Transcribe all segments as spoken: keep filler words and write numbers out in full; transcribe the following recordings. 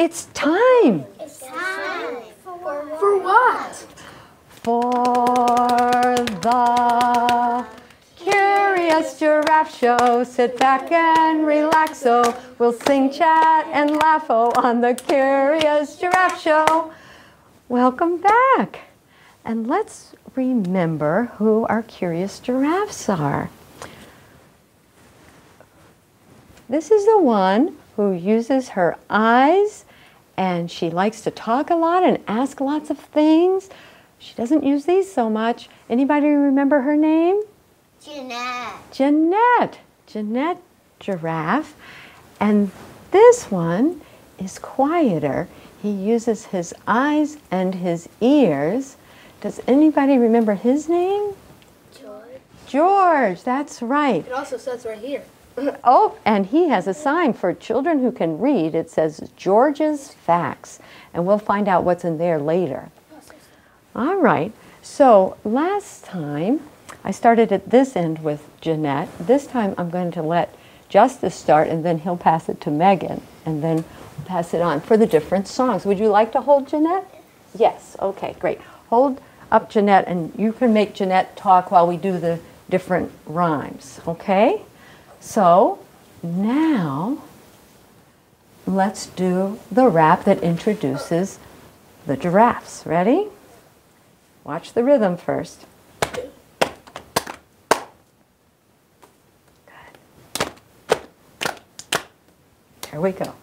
It's time. It's time. For, For what? For the Curious Giraffe Show. Sit back and relax, oh. We'll sing, chat, and laugh, oh, on the Curious Giraffe Show. Welcome back. And let's remember who our curious giraffes are. This is the one who uses her eyes, and she likes to talk a lot and ask lots of things. She doesn't use these so much. Anybody remember her name? Jeanette. Jeanette. Jeanette Giraffe. And this one is quieter. He uses his eyes and his ears. Does anybody remember his name? George. George, that's right. It also says right here. Oh, and he has a sign for children who can read. It says George's Facts, and we'll find out what's in there later. All right, so last time I started at this end with Jeanette. This time I'm going to let Justice start, and then he'll pass it to Megan, and then pass it on for the different songs. Would you like to hold Jeanette? Yes, okay, great. Hold up Jeanette, and you can make Jeanette talk while we do the different rhymes, okay? So now let's do the rap that introduces the giraffes. Ready? Watch the rhythm first. Good. Here we go.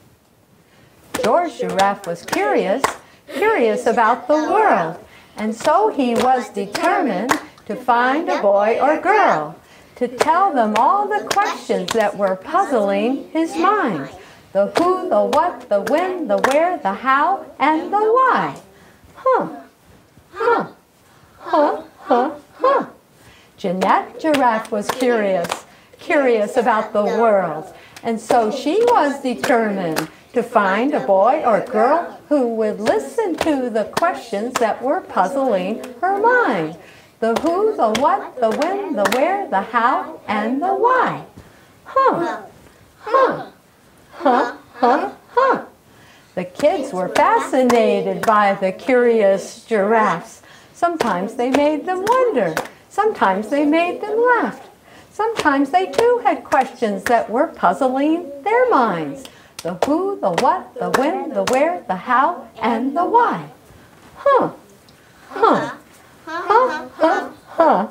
George Giraffe was curious, curious about the world, and so he was determined to find a boy or girl, to tell them all the questions that were puzzling his mind. The who, the what, the when, the where, the how, and the why. Huh, huh, huh, huh, huh. Jeanette Giraffe was curious, curious about the world. And so she was determined to find a boy or girl who would listen to the questions that were puzzling her mind. The who, the what, the when, the where, the how, and the why. Huh, huh, huh, huh, huh. The kids were fascinated by the curious giraffes. Sometimes they made them wonder. Sometimes they made them laugh. Sometimes they too had questions that were puzzling their minds. The who, the what, the when, the where, the how, and the why. Huh, huh. Huh, huh, huh.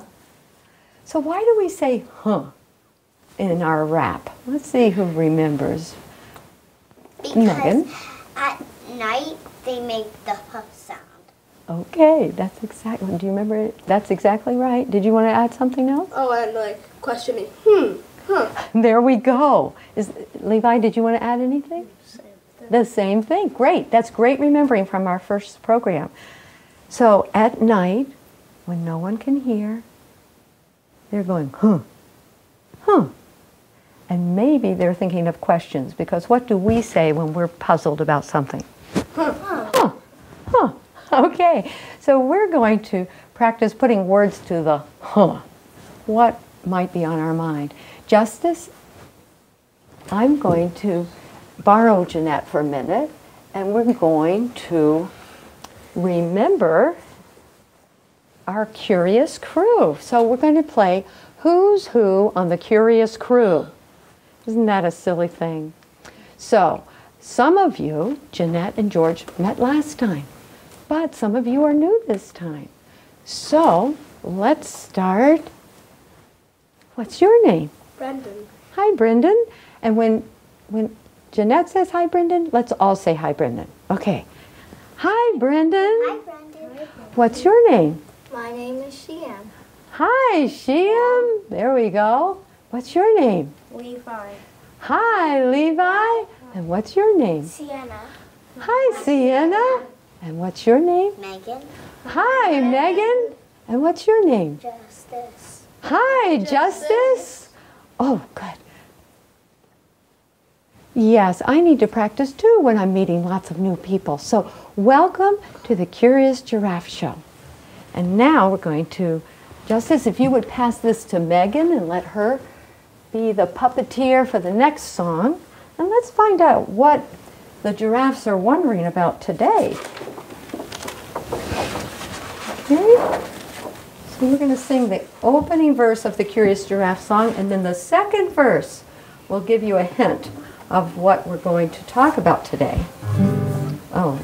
So why do we say huh in our rap? Let's see who remembers. Because Megan? At night they make the huh sound. Okay, that's exactly, do you remember it? That's exactly right. Did you want to add something else? Oh, and like questioning. Hmm, huh. There we go. Is, Levi, did you want to add anything? Same thing. The same thing. Great. That's great remembering from our first program. So at night, when no one can hear, they're going, huh, huh. And maybe they're thinking of questions, because what do we say when we're puzzled about something? Huh. Huh, huh. Okay, so we're going to practice putting words to the huh. What might be on our mind? Justice, I'm going to borrow Jeanette for a minute, and we're going to remember our Curious Crew. So we're going to play Who's Who on the Curious Crew. Isn't that a silly thing? So some of you, Jeanette and George, met last time, but some of you are new this time. So let's start. What's your name? Brendan. Hi, Brendan. And when, when Jeanette says hi, Brendan, let's all say hi, Brendan. Okay. Hi, Brendan. Hi, Brendan. What's your name? My name is Shiam. Hi, Shiam. There we go. What's your name? Levi. Hi, Levi. And what's your name? Sienna. Hi, Sienna. And what's your name? Megan. Hi, Megan. And what's your name? Justice. Hi, Justice. Oh, good. Yes, I need to practice too when I'm meeting lots of new people. So welcome to the Curious Giraffe Show. And now we're going to, Justice, if you would pass this to Megan and let her be the puppeteer for the next song. And let's find out what the giraffes are wondering about today. Okay? So we're going to sing the opening verse of the Curious Giraffe song, and then the second verse will give you a hint of what we're going to talk about today. Oh.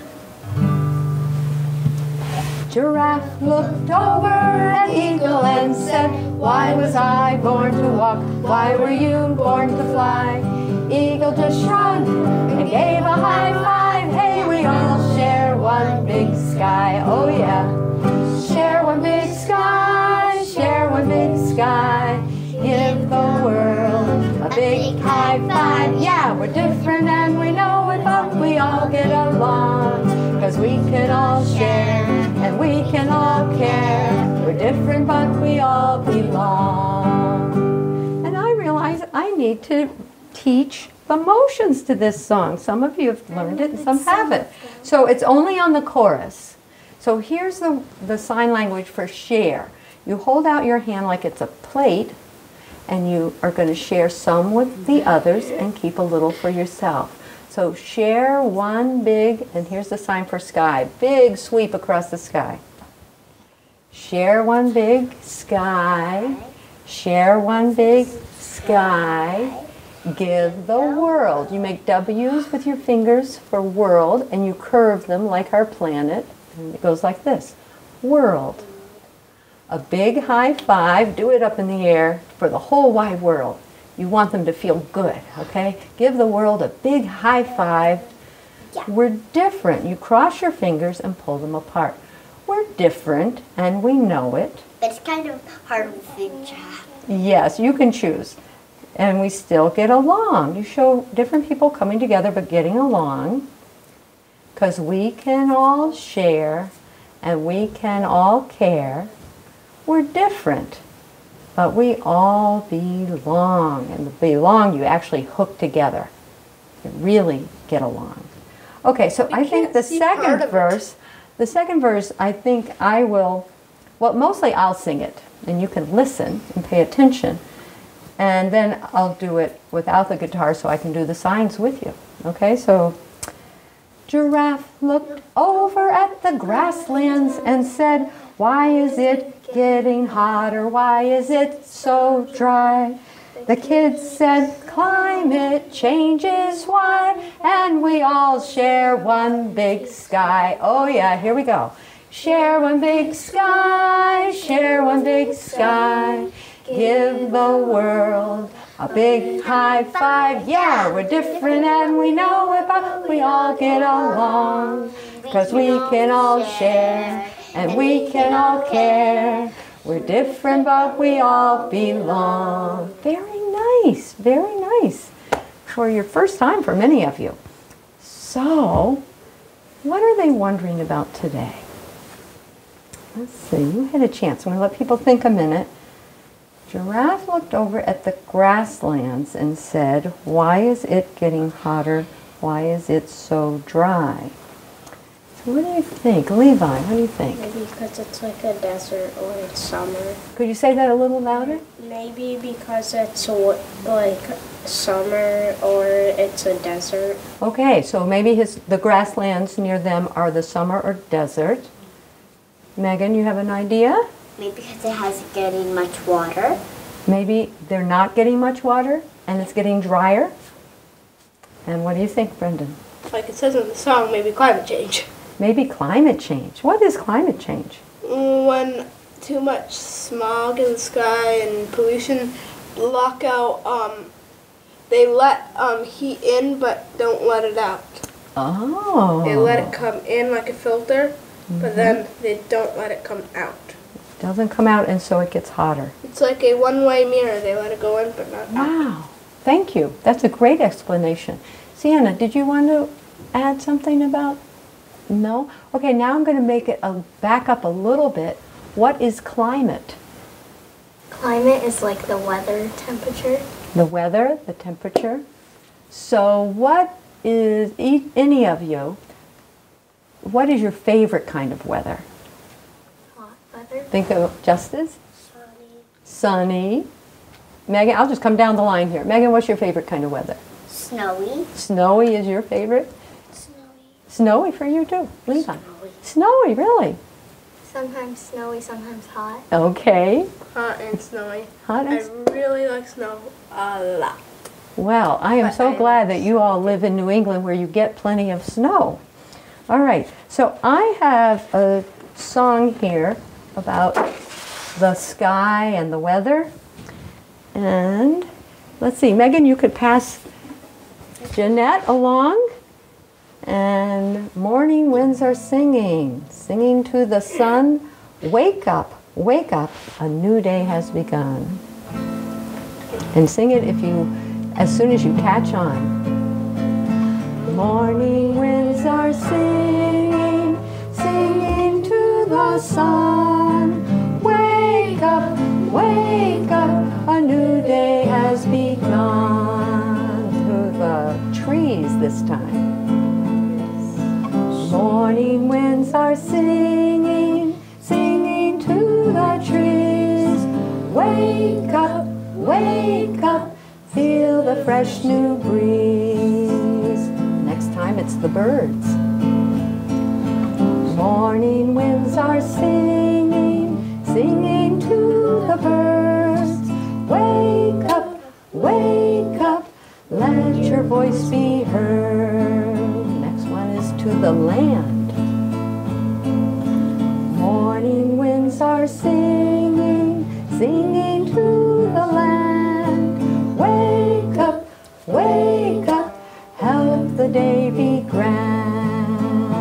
Giraffe looked over at Eagle and said, "Why was I born to walk? Why were you born to fly?" Eagle just shrugged and gave a high five. Hey, we all share one big sky. Oh yeah. Share one big sky, share one big sky. Give the world a big high five. Yeah, we're different and we know it, but we all get along. Cause we can all share and we can all care. We're different but we all belong. And I realize I need to teach the motions to this song. Some of you have learned it and some haven't. So it's only on the chorus. So here's the, the sign language for share. You hold out your hand like it's a plate, and you are going to share some with the others and keep a little for yourself. So share one big, and here's the sign for sky, big sweep across the sky. Share one big sky, share one big sky, give the world. You make W's with your fingers for world, and you curve them like our planet. And it goes like this, world. A big high five, do it up in the air for the whole wide world. You want them to feel good, okay? Give the world a big high five. Yeah. We're different. You cross your fingers and pull them apart. We're different and we know it. But it's kind of hard with the giraffe. Yes, you can choose. And we still get along. You show different people coming together but getting along. Because we can all share and we can all care. We're different, but we all belong. And the belong you actually hook together. You really get along. Okay, so We I think can't the see part second of it. verse, the second verse, I think I will, well, mostly I'll sing it, and you can listen and pay attention. And then I'll do it without the guitar so I can do the signs with you. Okay, so Giraffe looked over at the grasslands and said, "Why is it getting hotter? Why is it so dry?" The kids said, "Climate change is why, and we all share one big sky." Oh yeah, here we go. Share one big sky, share one big sky. Give the world a big high five. Yeah, we're different and we know it, but we all get along. Cause we can all share and we can all care. We're different, but we all belong. Very nice, very nice. For your first time for many of you. So, what are they wondering about today? Let's see, you had a chance. I'm going to let people think a minute. Giraffe looked over at the grasslands and said, "Why is it getting hotter? Why is it so dry?" So what do you think? Levi, what do you think? Maybe because it's like a desert or it's summer. Could you say that a little louder? Maybe because it's wa- like summer or it's a desert. Okay, so maybe his, the grasslands near them are the summer or desert. Megan, you have an idea? Maybe because it hasn't getting much water. Maybe they're not getting much water and it's getting drier? And what do you think, Brendan? Like it says in the song, maybe climate change. Maybe climate change. What is climate change? When too much smog in the sky and pollution block out, um, they let um, heat in but don't let it out. Oh. They let it come in like a filter, but then they don't let it come out. Doesn't come out and so it gets hotter. It's like a one-way mirror. They let it go in but not out. Wow. Thank you. That's a great explanation. Sienna, did you want to add something about? No? Okay, now I'm going to make it a, back up a little bit. What is climate? Climate is like the weather temperature. The weather, the temperature. So what is, e- any of you, what is your favorite kind of weather? Hot weather. Think of Justice? Sunny. Megan, I'll just come down the line here. Megan, what's your favorite kind of weather? Snowy. Snowy is your favorite? Snowy for you too, Levi? Snowy. Snowy, really? Sometimes snowy, sometimes hot. Okay. Hot and snowy. Hot and I really like snow a lot. Well, I am But so I glad that you all live in New England where you get plenty of snow. All right, so I have a song here about the sky and the weather. And let's see, Megan, you could pass Jeanette along. And morning winds are singing, singing to the sun, wake up, wake up, a new day has begun. And sing it if you, as soon as you catch on. Morning winds are singing, singing to the sun, wake up, wake up, a new day has begun. To the trees this time. Morning winds are singing, singing to the trees. Wake up, wake up, feel the fresh new breeze. Next time it's the birds. Morning winds are singing, singing to the birds. Wake up, wake up, let your voice be heard. To the land. Morning winds are singing, singing to the land. Wake up, wake up, help the day be grand.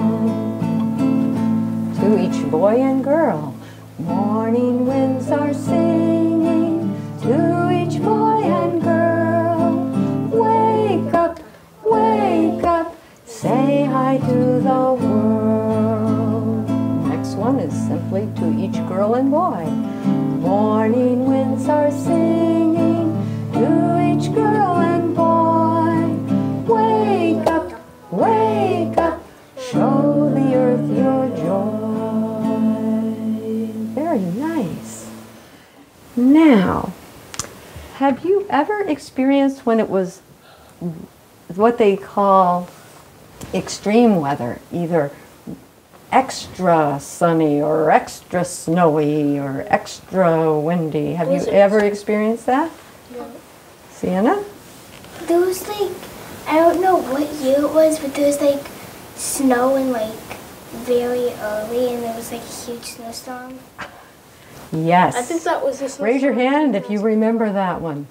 To each boy and girl, morning winds are singing, to each boy and girl. Wake up, wake up, say hi to the world. Next one is simply to each girl and boy. Morning winds are singing to each girl and boy. Wake up, wake up, show the earth your joy. Very nice. Now, have you ever experienced when it was what they call extreme weather, either extra sunny or extra snowy or extra windy? Have you ever experienced that? No. Sienna? There was like, I don't know what year it was, but there was like snow and like very early, and there was like a huge snowstorm. Yes. I think that was the Raise your hand if you remember that one.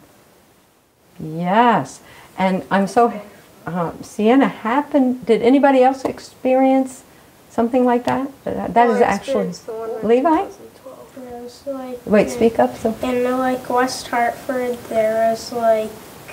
Yes. And I'm so Uh, Sienna, happened, did anybody else experience something like that? That, that is actually, Levi? It was like, Wait, speak up. So. in like West Hartford, there was like,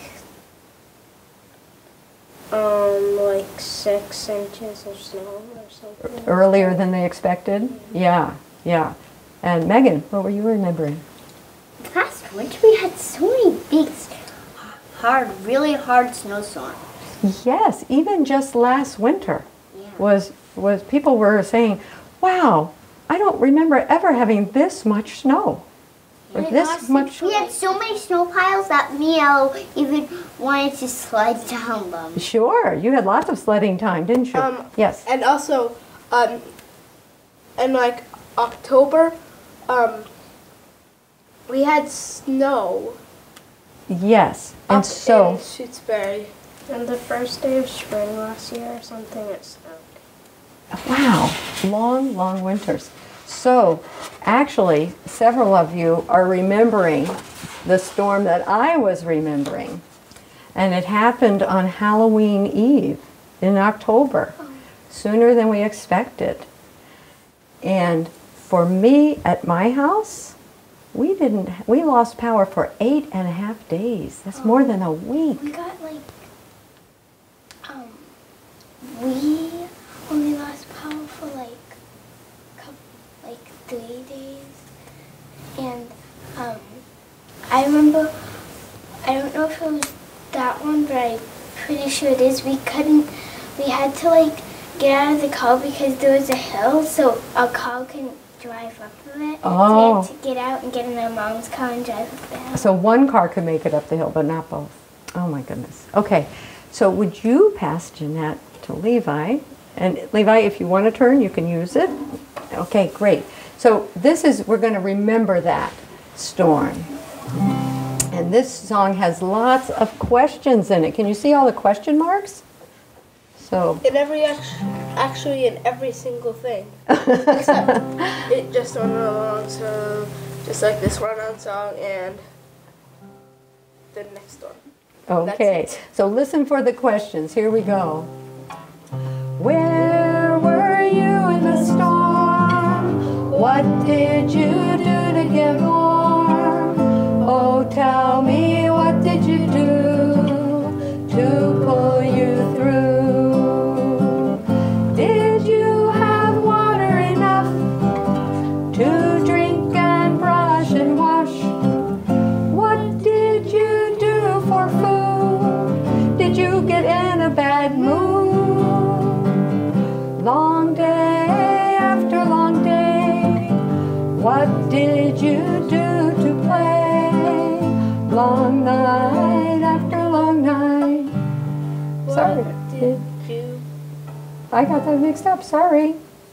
um, like six inches of snow or something. Earlier than they expected? Yeah, yeah. And Megan, what were you remembering? Last winter we had so many big, hard, really hard snowstorms. Yes, even just last winter Yeah. was, was people were saying, wow, I don't remember ever having this much snow. Or And this last much. We had so many snow piles that Mio even wanted to slide down them. Sure, you had lots of sledding time, didn't you? Um, yes. And also, um, in like October, um, we had snow. Yes, and up so. in Shutesbury. And the first day of spring last year or something, it snowed. Wow, long, long winters. So, actually, several of you are remembering the storm that I was remembering. And it happened on Halloween Eve in October, sooner than we expected. And for me, at my house, we didn't, we lost power for eight and a half days. That's more than a week. We got like, um, we only lost power for like, couple, like three days. And um, I remember, I don't know if it was that one, but I'm pretty sure it is. We couldn't, we had to like get out of the car because there was a hill, so our car couldn't drive up of it. Oh. So we had to get out and get in our mom's car and drive up the hill. So one car could make it up the hill, but not both. Oh my goodness. Okay, so would you pass Jeanette to Levi? And Levi, if you want to turn, you can use it. Okay, great. So this is, we're going to remember that storm. And this song has lots of questions in it. Can you see all the question marks? So in every, actually in every single thing. Except it just went along, so just like this run-on song and the next one. Okay, so listen for the questions. Here we go. Where were you in the storm? What did you do to get warm? Oh, tell me, what did you do to pull you through? Did you have water enough to drink and brush and wash? What did you do for food? Did you get in a bad mood? Long day after long day, what did you do to play? Long night after long night. Sorry. What did you? I got that mixed up, sorry.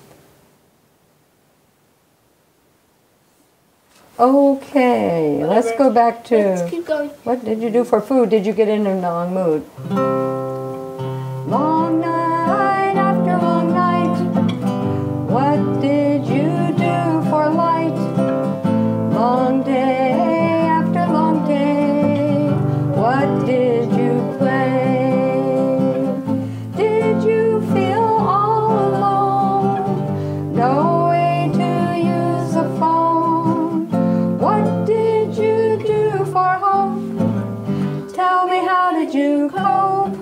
Okay, let's go back to, Let's keep going. what did you do for food? Did you get in a long mood? Long night after long night, what did you do for light? Long day after long day, what did you play? Did you feel all alone? No way to use a phone. What did you do for hope? Tell me, how did you cope?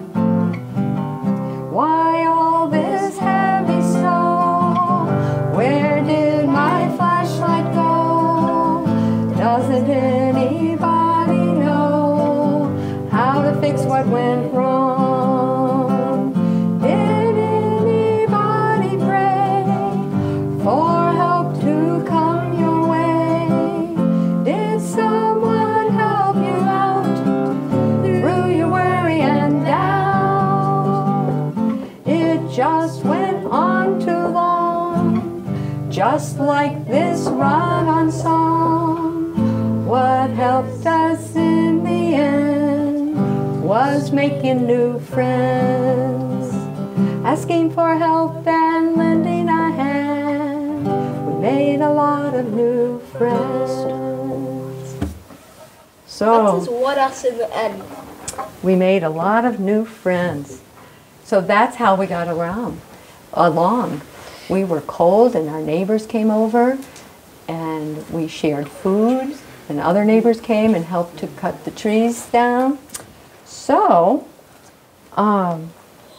Why all this heavy snow? Where did my flashlight go? Doesn't anybody know how to fix what went wrong? Did anybody pray for help to come your way? Did someone help you out through your worry and doubt? It just went on too long, just like this run-on song. What helped us in the end was making new friends, asking for help and lending a hand. We made a lot of new friends. That So is what else in the end. we made a lot of new friends. So that's how we got around, along. We were cold and our neighbors came over and we shared food and other neighbors came and helped to cut the trees down. So, um,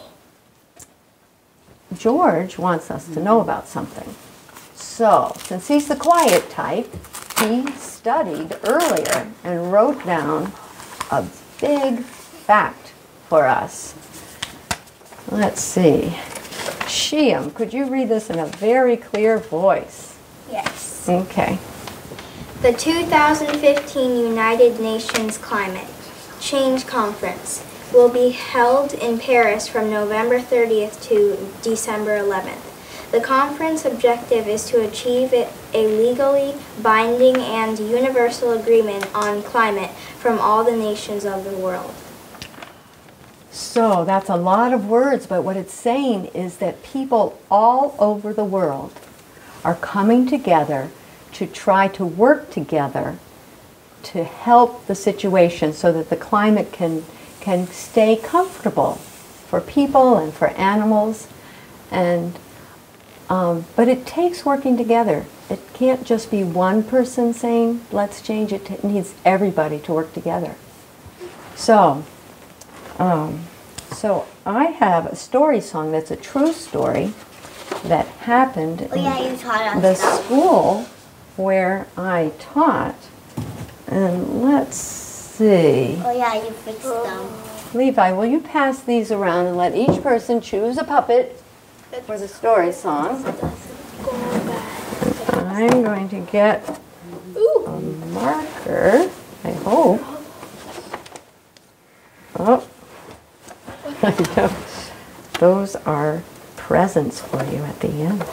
George wants us to know about something. So, since he's the quiet type, he studied earlier and wrote down a big fact for us. Let's see. Shiam, could you read this in a very clear voice? Yes. Okay. The two thousand fifteen United Nations Climate Change Conference will be held in Paris from November thirtieth to December eleventh. The conference objective is to achieve a legally binding and universal agreement on climate from all the nations of the world. So that's a lot of words, but what it's saying is that people all over the world are coming together to try to work together to help the situation so that the climate can, can stay comfortable for people and for animals. And, um, but it takes working together. It can't just be one person saying, let's change it. It needs everybody to work together. So, um, so I have a story song that's a true story that happened Oh yeah, you taught us in the stuff. school where I taught. And let's see. Oh yeah, you fixed them. Levi, will you pass these around and let each person choose a puppet for the story song? I'm going to get a marker, I hope. Oh, I don't. Those are presents for you at the end.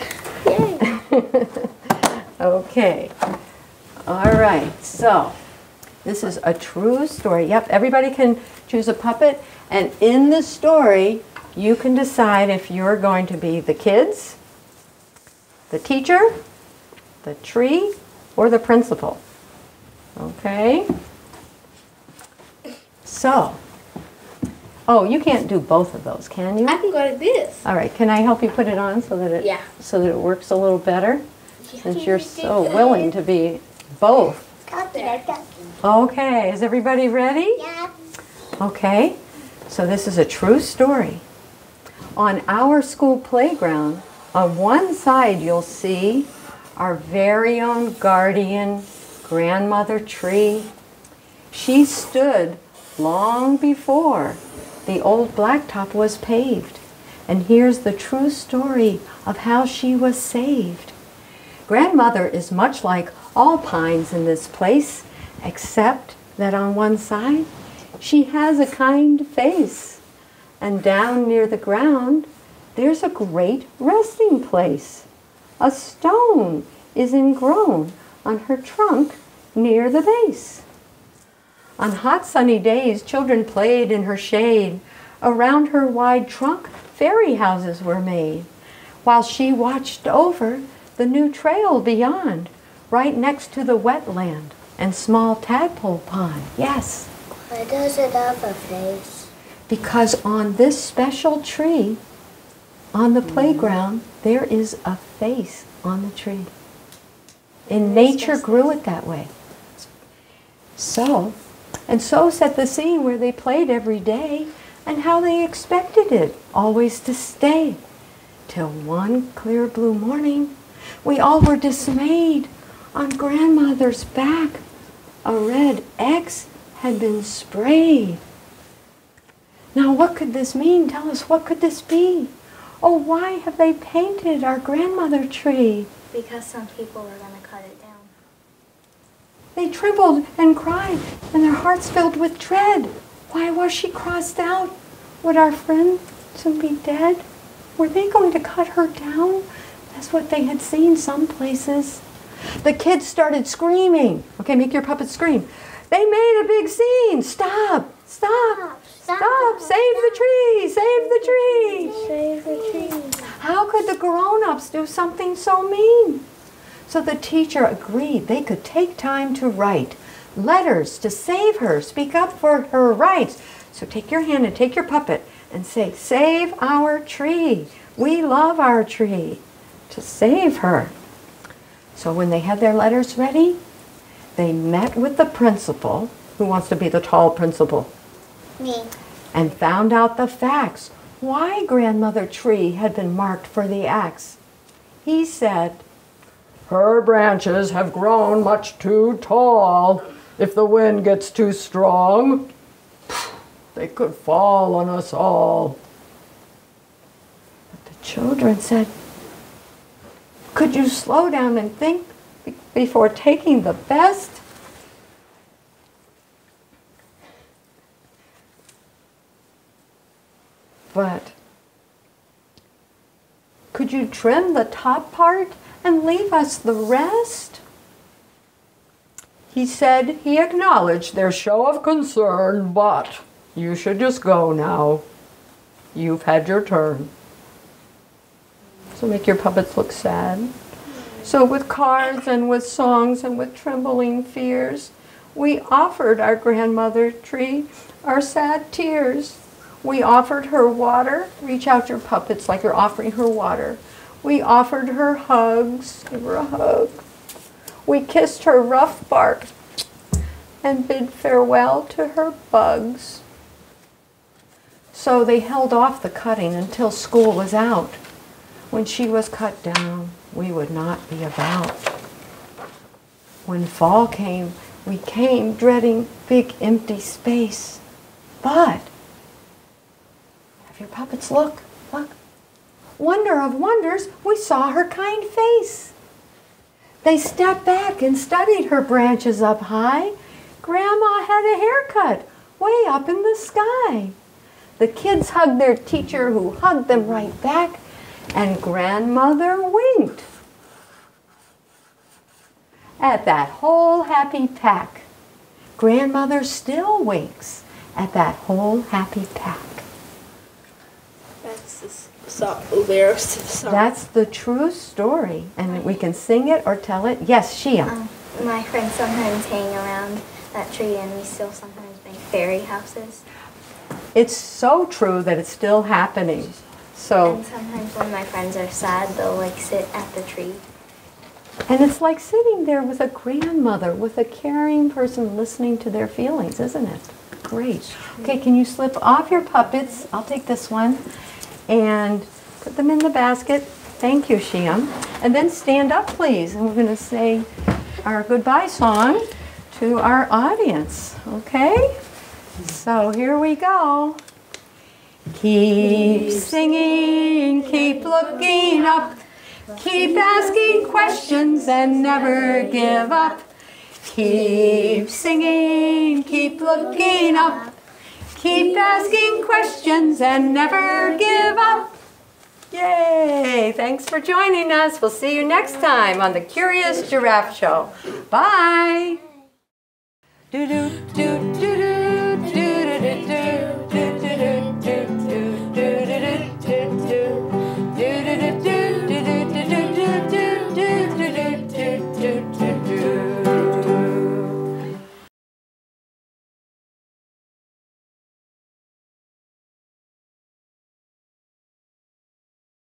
Yay. Okay. All right. So this is a true story. Yep. Everybody can choose a puppet. And in the story, you can decide if you're going to be the kids, the teacher, the tree, or the principal. Okay? So, oh, you can't do both of those, can you? I can go like this. All right, can I help you put it on so that it Yeah. so that it works a little better? Since you're so willing to be both. Okay, is everybody ready? Yeah. Okay, so this is a true story. On our school playground, on one side you'll see our very own guardian grandmother tree. She stood long before the old blacktop was paved. And here's the true story of how she was saved. Grandmother is much like all pines in this place, except that on one side she has a kind face. And down near the ground there's a great resting place. A stone is ingrown on her trunk near the base. On hot sunny days, children played in her shade. Around her wide trunk, fairy houses were made, while she watched over the new trail beyond, right next to the wetland and small tadpole pond. Yes. Why does it have a face? Because on this special tree, on the playground, there is a face on the tree. In nature grew it that way. So, and so set the scene where they played every day and how they expected it always to stay. Till one clear blue morning, we all were dismayed. On grandmother's back, a red X had been sprayed. Now what could this mean? Tell us, what could this be? Oh, why have they painted our grandmother tree? Because some people were going to cut it down. They trembled and cried, and their hearts filled with dread. Why was she crossed out? Would our friend soon be dead? Were they going to cut her down? That's what they had seen some places. The kids started screaming. Okay, make your puppet scream. They made a big scene. Stop, stop, stop, stop. Save the tree, save the tree. Save the tree. How could the grown-ups do something so mean? So the teacher agreed they could take time to write letters to save her, speak up for her rights. So take your hand and take your puppet and say, save our tree. We love our tree. To save her. So when they had their letters ready, they met with the principal. Who wants to be the tall principal? Me. And found out the facts. Why grandmother tree had been marked for the axe. He said, her branches have grown much too tall. If the wind gets too strong, they could fall on us all. But the children said, could you slow down and think before taking the best? But could you trim the top part and leave us the rest? He said he acknowledged their show of concern, but you should just go now. You've had your turn. So make your puppets look sad. So with cards and with songs and with trembling fears, we offered our grandmother tree our sad tears. We offered her water. Reach out your puppets like you're offering her water. We offered her hugs. Give her a hug. We kissed her rough bark and bid farewell to her bugs. So they held off the cutting until school was out. When she was cut down, we would not be about. When fall came, we came dreading big empty space. But, have your puppets look, look. Wonder of wonders, we saw her kind face. They stepped back and studied her branches up high. Grandma had a haircut way up in the sky. The kids hugged their teacher, who hugged them right back. And grandmother winked at that whole happy pack. Grandmother still winks at that whole happy pack. That's the song, lyrics to the song. That's the true story. And we can sing it or tell it. Yes, Shia. Um, my friends sometimes hang around that tree, and we still sometimes make fairy houses. It's so true that it's still happening. So, And sometimes when my friends are sad, they'll like sit at the tree. and it's like sitting there with a grandmother, with a caring person listening to their feelings, isn't it? Great. Okay, can you slip off your puppets? I'll take this one. And put them in the basket. Thank you, Shiam. And then stand up, please. And we're going to say our goodbye song to our audience. Okay? So here we go. Keep singing, keep looking up. Keep asking questions and never give up. Keep singing, keep looking up. Keep asking questions and never give up. Yay! Thanks for joining us. We'll see you next time on the Curious Giraffe Show. Bye! Do do do